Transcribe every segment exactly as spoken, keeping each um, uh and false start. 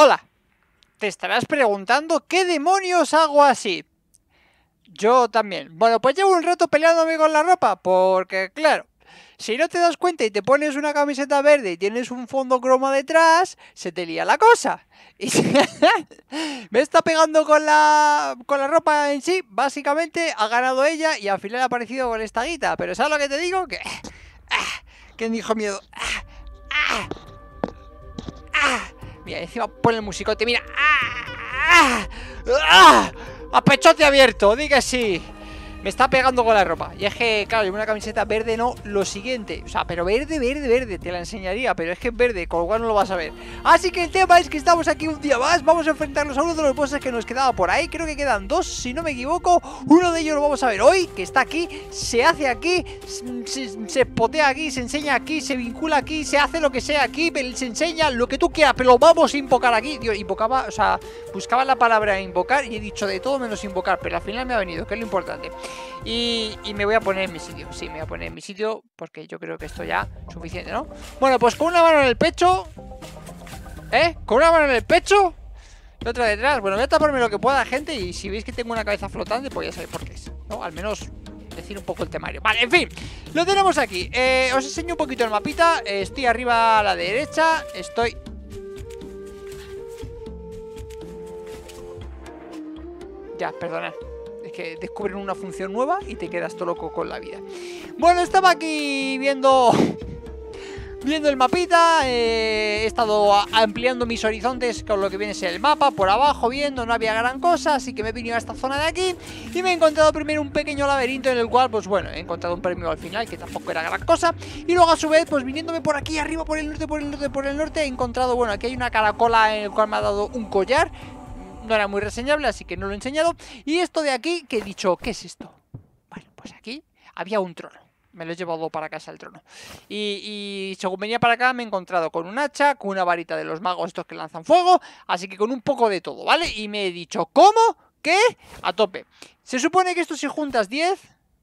Hola, te estarás preguntando ¿qué demonios hago así? Yo también. Bueno, pues llevo un rato peleándome con la ropa, porque claro, si no te das cuenta y te pones una camiseta verde y tienes un fondo cromo detrás, se te lía la cosa. Y me está pegando con la, con la ropa en sí, básicamente ha ganado ella y al final ha aparecido con esta guita. Pero ¿sabes lo que te digo? Que... ¿Quién dijo miedo? ¡Ah! ¡Ah! ¡Ah! Mira, encima pone el musicote, mira. ¡Ah! ¡Ah! ¡A pechote abierto! ¡Di que sí! Me está pegando con la ropa. Y es que, claro, llevo una camiseta verde, no, lo siguiente. O sea, pero verde, verde, verde. Te la enseñaría, pero es que es verde, con lo cual no lo vas a ver. Así que el tema es que estamos aquí un día más. Vamos a enfrentarnos a uno de los bosses que nos quedaba por ahí. Creo que quedan dos, si no me equivoco. Uno de ellos lo vamos a ver hoy, que está aquí, se hace aquí, se, se potea aquí, se enseña aquí, se vincula aquí, se hace lo que sea aquí, se enseña lo que tú quieras, pero lo vamos a invocar aquí. Dios, invocaba, o sea, buscaba la palabra invocar y he dicho de todo menos invocar, pero al final me ha venido, que es lo importante. Y, y me voy a poner en mi sitio. Sí, me voy a poner en mi sitio porque yo creo que esto ya es suficiente, ¿no? Bueno, pues con una mano en el pecho. ¿Eh? Con una mano en el pecho y otra detrás. Bueno, voy a taparme lo que pueda, gente. Y si veis que tengo una cabeza flotante, pues ya sabéis por qué es, ¿no? Al menos decir un poco el temario. Vale, en fin, lo tenemos aquí. eh, Os enseño un poquito el mapita. eh, Estoy arriba a la derecha. Estoy... Ya, perdonad. Es que descubren una función nueva y te quedas todo loco con la vida. Bueno, estaba aquí viendo Viendo el mapita, eh, he estado ampliando mis horizontes con lo que viene a ser el mapa. Por abajo viendo, no había gran cosa, así que me he venido a esta zona de aquí y me he encontrado primero un pequeño laberinto en el cual, pues bueno, he encontrado un premio al final, que tampoco era gran cosa. Y luego a su vez, pues viniéndome por aquí arriba, por el norte, por el norte, por el norte, he encontrado, bueno, aquí hay una caracola en el cual me ha dado un collar. No era muy reseñable, así que no lo he enseñado. Y esto de aquí, que he dicho, ¿qué es esto? Bueno, pues aquí había un trono. Me lo he llevado para casa el trono. Y, y según venía para acá me he encontrado con un hacha, con una varita de los magos estos que lanzan fuego. Así que con un poco de todo, ¿vale? Y me he dicho, ¿cómo? ¿Qué? A tope. Se supone que esto si juntas diez...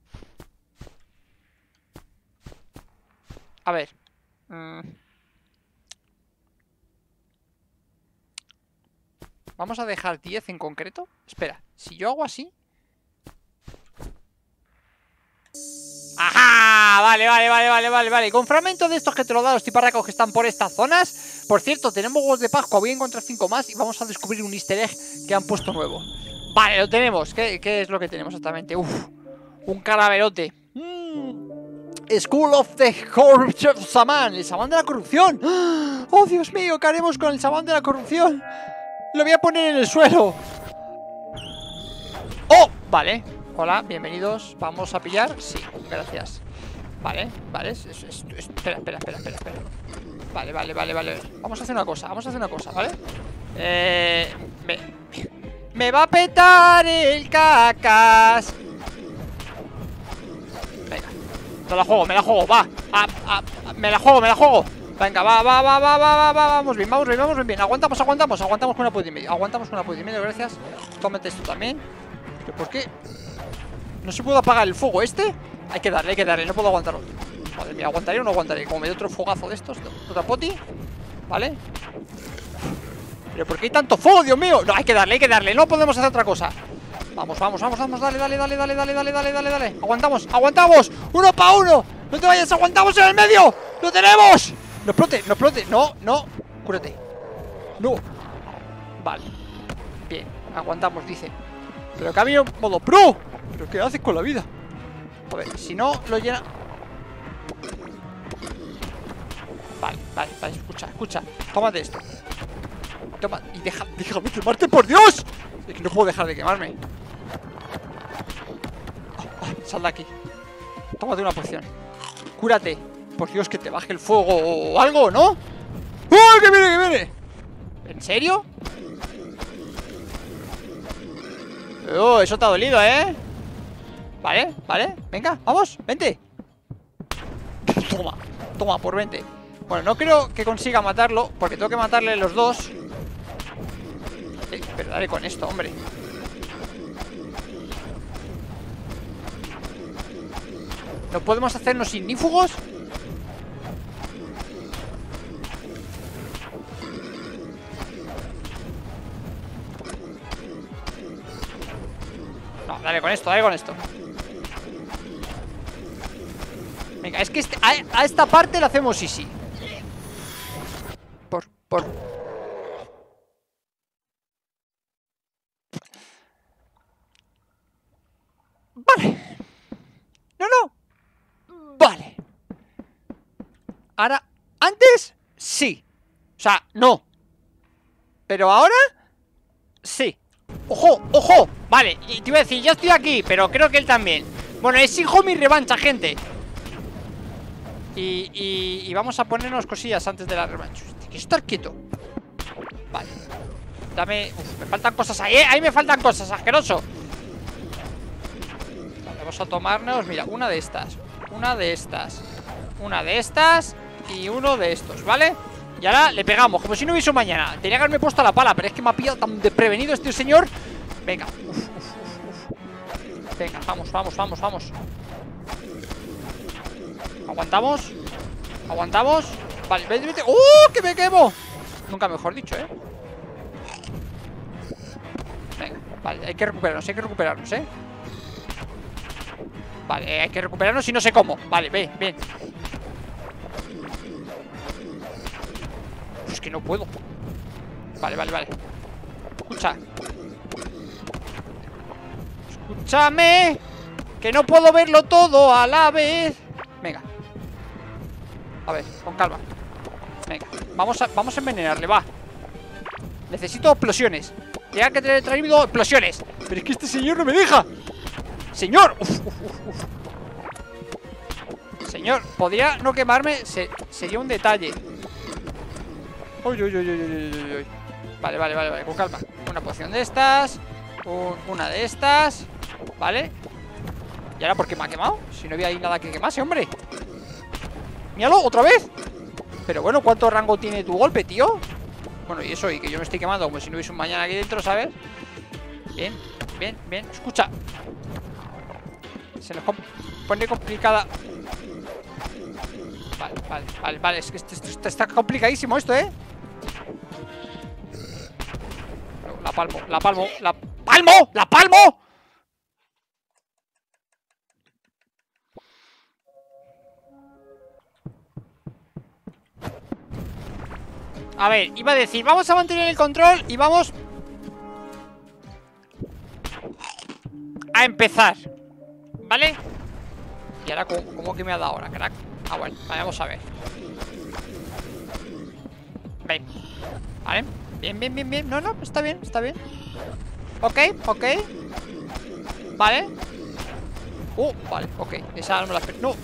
A ver... Mmm... Vamos a dejar diez en concreto. Espera, si yo hago así... ¡Ajá! Vale, vale, vale, vale, vale, vale. Con fragmentos de estos que te lo dan los tiparracos que están por estas zonas. Por cierto, tenemos huevos de Pascua. Voy a encontrar cinco más y vamos a descubrir un easter egg que han puesto nuevo. Vale, lo tenemos. ¿Qué, qué es lo que tenemos exactamente? Uf, un calaverote. Mm. School of the Corruption Shaman. El samán de la corrupción. ¡Oh, Dios mío! ¿Qué haremos con el samán de la corrupción? Lo voy a poner en el suelo. ¡Oh! Vale. Hola, bienvenidos. ¿Vamos a pillar? Sí, gracias. Vale, vale. Es, es, es, espera, espera, espera, espera, espera. Vale, vale, vale, vale. Vamos a hacer una cosa, vamos a hacer una cosa, ¿vale? Eh... Me, me va a petar el cacas. Venga. Me la juego, me la juego, va. Ah, ah, me la juego, me la juego. Venga, va, va, va, va, va, va, va, vamos bien, vamos bien, vamos bien, bien. Aguantamos, aguantamos, aguantamos con una puta y medio. Aguantamos con una puta y medio, gracias. Tómate esto también. ¿Pero por qué? ¿No se puede apagar el fuego este? Hay que darle, hay que darle, no puedo aguantarlo. Madre mía, ¿aguantaré o no aguantaré? Como me dio otro fogazo de estos, otra poti. ¿Vale? ¿Pero por qué hay tanto fuego, Dios mío? No, hay que darle, hay que darle, no podemos hacer otra cosa. Vamos, vamos, vamos, vamos, dale, dale, dale, dale, dale, dale, dale, dale, dale. Aguantamos, aguantamos, uno para uno. No te vayas, aguantamos en el medio. ¡Lo tenemos! No explote, no explote, no, no. Cúrate. No. Vale. Bien, aguantamos, dice. Pero que ha habido modo pro. ¿Pero qué haces con la vida? A ver, si no lo llena. Vale, vale, vale, escucha, escucha. Tómate esto. Toma, y deja, déjame quemarte, por Dios. Es que no puedo dejar de quemarme. Oh, oh, sal de aquí. Tómate una poción. Cúrate. Por Dios, que te baje el fuego o algo, ¿no? ¡Oh, que viene, que viene! ¿En serio? Oh, eso te ha dolido, ¿eh? Vale, vale, venga, vamos, vente. Toma, toma, por veinte. Bueno, no creo que consiga matarlo, porque tengo que matarle los dos. eh, Pero dale con esto, hombre. ¿No podemos hacernos ignífugos? No, dale con esto, dale con esto. Venga, es que este, a, a esta parte la hacemos easy. Por, por. Vale. No, no. Vale. Ahora, antes, sí. O sea, no. Pero ahora, sí. ¡Ojo, ojo! Vale, y te iba a decir, ya estoy aquí, pero creo que él también. Bueno, exijo mi revancha, gente. Y, y, y vamos a ponernos cosillas antes de la revancha. Hay que estar quieto. Vale. Dame... Uf, me faltan cosas ahí, ¿eh? Ahí me faltan cosas, asqueroso. Vale, vamos a tomarnos, mira, una de estas. Una de estas. Una de estas. Y uno de estos, ¿vale? Y ahora le pegamos, como si no hubiese un mañana. Tenía que haberme puesto la pala, pero es que me ha pillado tan desprevenido este señor. Venga, uf, uf, uf, uf. Venga, vamos, vamos, vamos, vamos. Aguantamos. Aguantamos. Vale, vete, vete. ¡Uh! ¡Que me quemo! Nunca mejor dicho, ¿eh? Venga, vale, hay que recuperarnos, hay que recuperarnos, ¿eh? Vale, hay que recuperarnos y no sé cómo. Vale, ven, ven. Es que no puedo. Vale, vale, vale. Escucha. Escúchame. Que no puedo verlo todo a la vez. Venga. A ver, con calma. Venga, vamos a, vamos a envenenarle, va. Necesito explosiones. Tenía que tener traído explosiones. Pero es que este señor no me deja. Señor. Uf, uf, uf, uf. Señor, podría no quemarme. Se, sería un detalle. Uy, uy, uy, uy, uy, uy, uy. Vale, vale, vale, vale, con calma. Una poción de estas. Un, una de estas. Vale. ¿Y ahora por qué me ha quemado? Si no había ahí nada que quemase, hombre. Míralo, otra vez. Pero bueno, ¿cuánto rango tiene tu golpe, tío? Bueno, y eso, y que yo me estoy quemando como si no hubiese un mañana aquí dentro, ¿sabes? Bien, bien, bien. Escucha. Se nos pone complicada. Vale, vale, vale, vale. Es que esto, esto, esto está complicadísimo esto, ¿eh? La palmo, la palmo, la palmo, la palmo. A ver, iba a decir, vamos a mantener el control y vamos a empezar, ¿vale? Y ahora, ¿cómo, cómo que me ha dado ahora, crack? Ah, bueno, vamos a ver. Ven. Vale, bien, bien, bien, bien. No, no, está bien, está bien. Ok, ok. Vale. Uh, vale, ok. Esa no me la espero. No.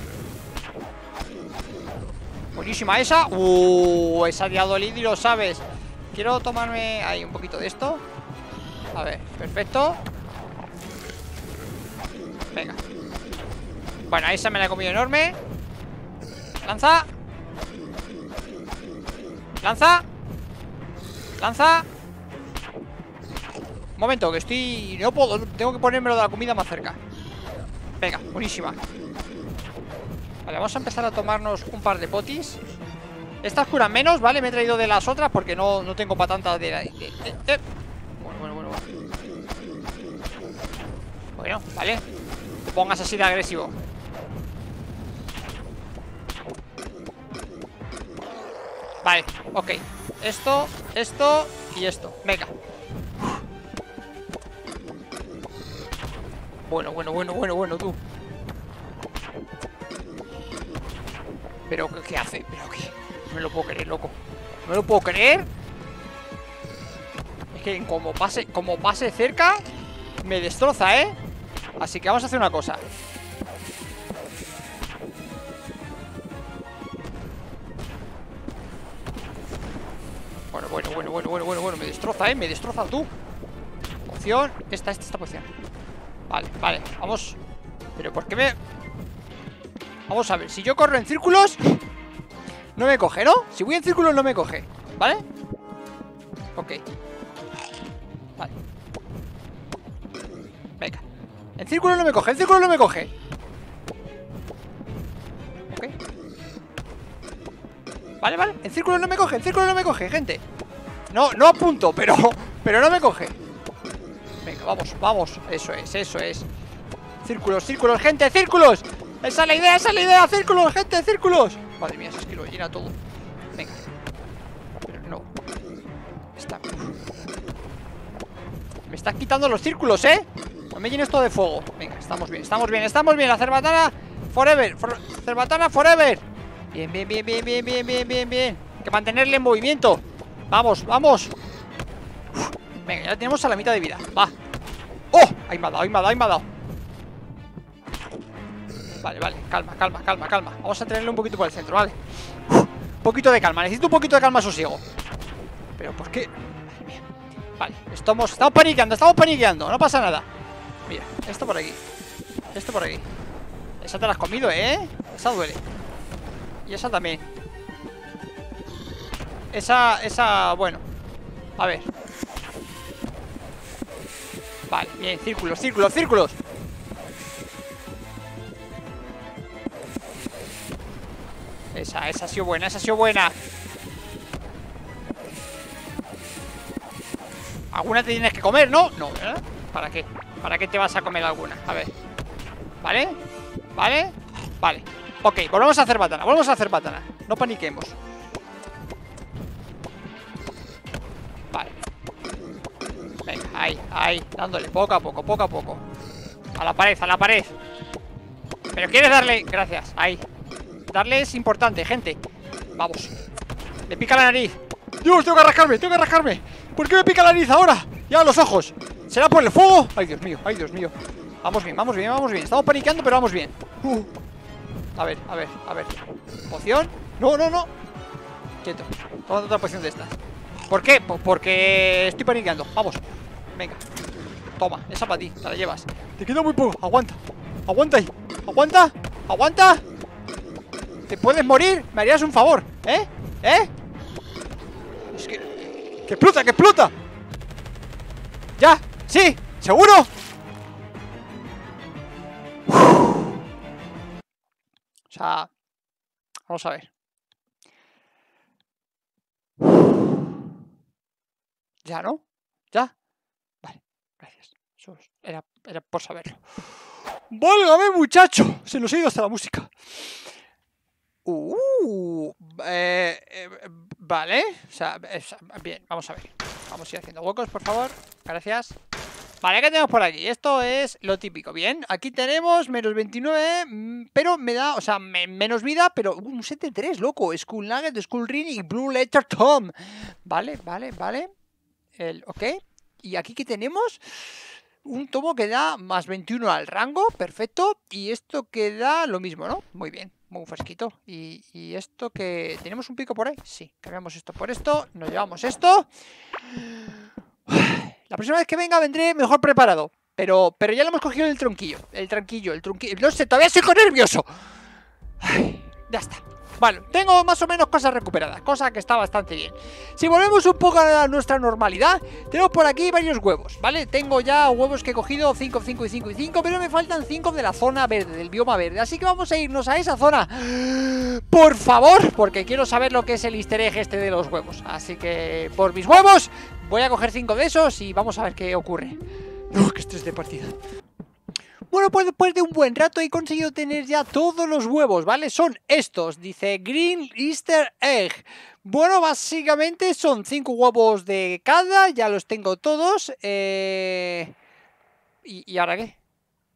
Buenísima esa. Uh, esa de Adolid y lo sabes. Quiero tomarme ahí un poquito de esto. A ver, perfecto. Venga. Bueno, esa me la he comido enorme. Lanza. Lanza. Lanza. Un momento, que estoy... No puedo, tengo que ponérmelo de la comida más cerca. Venga, buenísima. Vale, vamos a empezar a tomarnos un par de potis. Estas curan menos, ¿vale? Me he traído de las otras porque no, no tengo para tantas de, de, de, de... Bueno, bueno, bueno, bueno. Bueno, vale. Te pongas así de agresivo. Vale, ok. Esto, esto y esto. Venga. Bueno, bueno, bueno, bueno, bueno, tú. Pero, ¿qué hace? ¿Pero qué? No me lo puedo creer, loco. No me lo puedo creer. Es que como pase, como pase cerca, me destroza, ¿eh? Así que vamos a hacer una cosa. Bueno, bueno, bueno, bueno, bueno, bueno, bueno. Me destroza, ¿eh? Me destroza tú. Poción. Esta, esta, esta poción. Vale, vale, vamos. Pero ¿por qué me...? Vamos a ver, si yo corro en círculos no me coge, ¿no? Si voy en círculos no me coge, ¿vale? Ok. Vale. Venga. En círculos no me coge, en círculos no me coge. Ok. Vale, vale, en círculos no me coge, en círculos no me coge, gente. No, no apunto, pero... Pero no me coge. Venga, vamos, vamos. Eso es, eso es. Círculos, círculos, gente, círculos. Esa es la idea, esa es la idea. Círculos, gente, círculos. Madre mía, es que lo llena todo. Venga. Pero no. Está... Me estás quitando los círculos, ¿eh? No me llenes todo de fuego. Venga, estamos bien, estamos bien, estamos bien. La cerbatana forever. For... Cerbatana forever. Bien, bien, bien, bien, bien, bien, bien, bien, bien. Hay que mantenerle en movimiento. Vamos, vamos. Uf. Venga, ya tenemos a la mitad de vida. Va. ¡Oh! Ahí me ha dado, ahí me ha dado, ahí me ha dado. Vale, vale, calma, calma, calma, calma. Vamos a tenerle un poquito por el centro, ¿vale? Uf, un poquito de calma, necesito un poquito de calma, sosiego. Pero, ¿por qué? Madre mía. Vale, estamos, estamos paniqueando, estamos paniqueando. No pasa nada. Mira, esto por aquí. Esto por aquí. Esa te la has comido, ¿eh? Esa duele. Y esa también. Esa, esa, bueno. A ver. Vale, bien, círculos, círculos, círculos. Esa, esa ha sido buena, esa ha sido buena. ¿Alguna te tienes que comer, no? No, ¿verdad? ¿Para qué? ¿Para qué te vas a comer alguna? A ver. ¿Vale? ¿Vale? Vale. Ok, volvemos a hacer batana, volvemos a hacer batana. No paniquemos. Vale. Venga, ahí, ahí, dándole poco a poco, poco a poco. A la pared, a la pared. Pero quieres darle, gracias, ahí. Darle es importante, gente. Vamos. Me pica la nariz. Dios, tengo que rascarme, tengo que rascarme. ¿Por qué me pica la nariz ahora? Ya los ojos. ¿Será por el fuego? Ay, Dios mío, ay, Dios mío. Vamos bien, vamos bien, vamos bien. Estamos paniqueando, pero vamos bien. uh. A ver, a ver, a ver. ¿Poción? No, no, no. Quieto. Toma otra poción de estas. ¿Por qué? Porque estoy paniqueando. Vamos. Venga. Toma, esa para ti, te la llevas. Te queda muy poco, aguanta. Aguanta ahí. Aguanta, aguanta. ¿Te puedes morir? Me harías un favor, ¿eh? ¿Eh? Es que... ¡Que explota, que explota! ¿Ya? ¿Sí? ¿Seguro? Uf. O sea... Vamos a ver. ¿Ya no? ¿Ya? Vale, gracias. Eso era, era por saberlo. ¡Válgame, muchacho! Se nos ha ido hasta la música. Uh, eh, eh, vale, o sea, es, bien, vamos a ver. Vamos a ir haciendo huecos, por favor. Gracias. Vale, ¿qué tenemos por aquí? Esto es lo típico, bien. Aquí tenemos menos veintinueve, pero me da, o sea, me, menos vida, pero un setenta y tres, loco. Skull Nugget, Skull Ring y Blue Letter Tom. Vale, vale, vale. El, ok. Y aquí que tenemos un tomo que da más veintiuno al rango, perfecto. Y esto que da lo mismo, ¿no? Muy bien. Muy fresquito. Y, y esto que... ¿Tenemos un pico por ahí? Sí, cambiamos esto por esto. Nos llevamos esto. La próxima vez que venga vendré mejor preparado. Pero, pero ya lo hemos cogido el tronquillo. El tranquillo, el tronquillo. No sé, todavía estoy con nervioso. Ay, ya está. Vale, tengo más o menos cosas recuperadas, cosa que está bastante bien. Si volvemos un poco a nuestra normalidad, tenemos por aquí varios huevos, ¿vale? Tengo ya huevos que he cogido cinco, cinco y cinco y cinco, pero me faltan cinco de la zona verde, del bioma verde. Así que vamos a irnos a esa zona, por favor, porque quiero saber lo que es el easter egg este de los huevos. Así que, por mis huevos, voy a coger cinco de esos y vamos a ver qué ocurre. ¡Oh, qué estrés de partida! Bueno, pues después de un buen rato he conseguido tener ya todos los huevos, ¿vale? Son estos, dice Green Easter Egg. Bueno, básicamente son cinco huevos de cada, ya los tengo todos. Eh... ¿Y, ¿Y ahora qué?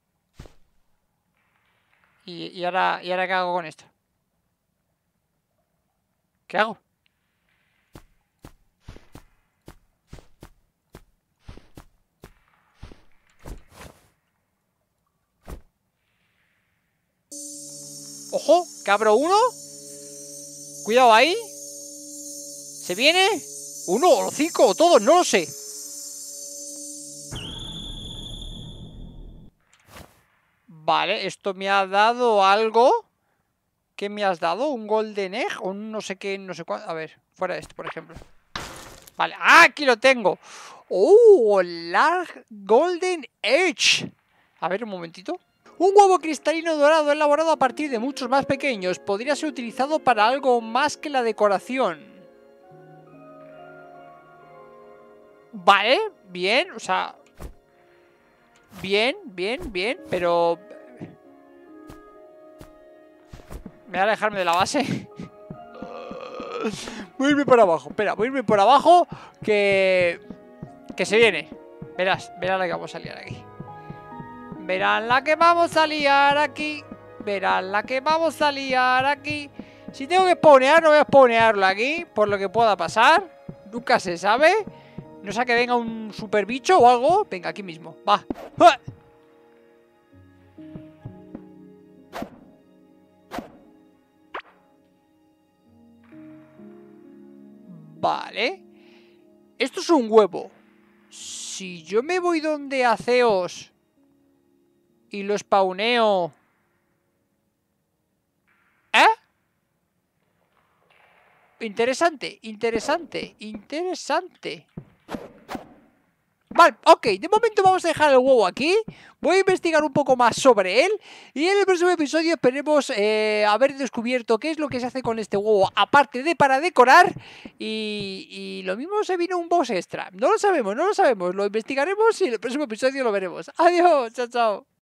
¿Y, y, ahora, ¿Y ahora qué hago con esto? ¿Qué hago? Ojo, que abro uno. Cuidado ahí. ¿Se viene? ¿Uno o cinco o todos? No lo sé. Vale, esto me ha dado algo. ¿Qué me has dado? ¿Un golden egg? O un no sé qué, no sé cuánto. A ver, fuera de este, por ejemplo. Vale, ¡ah, aquí lo tengo! ¡Oh! Large Golden Edge. A ver, un momentito. Un huevo cristalino dorado elaborado a partir de muchos más pequeños. Podría ser utilizado para algo más que la decoración. Vale, bien, o sea... Bien, bien, bien, pero... Me voy a alejarme de la base. Voy a irme por abajo, espera, voy a irme por abajo. Que... Que se viene. Verás, verás la que vamos a liar aquí. Verán la que vamos a liar aquí. Verán la que vamos a liar aquí. Si tengo que spawnear, no voy a spawnearlo aquí, por lo que pueda pasar. Nunca se sabe. No sea que venga un super bicho o algo. Venga, aquí mismo, va. ¡Ah! Vale. Esto es un huevo. Si yo me voy donde Aceos y lo spawneo... ¿Eh? Interesante, interesante, interesante. Vale, ok, de momento vamos a dejar el huevo aquí. Voy a investigar un poco más sobre él. Y en el próximo episodio esperemos eh, haber descubierto qué es lo que se hace con este huevo, aparte de para decorar. Y, y lo mismo se vino un boss extra. No lo sabemos, no lo sabemos. Lo investigaremos y en el próximo episodio lo veremos. Adiós, chao, chao.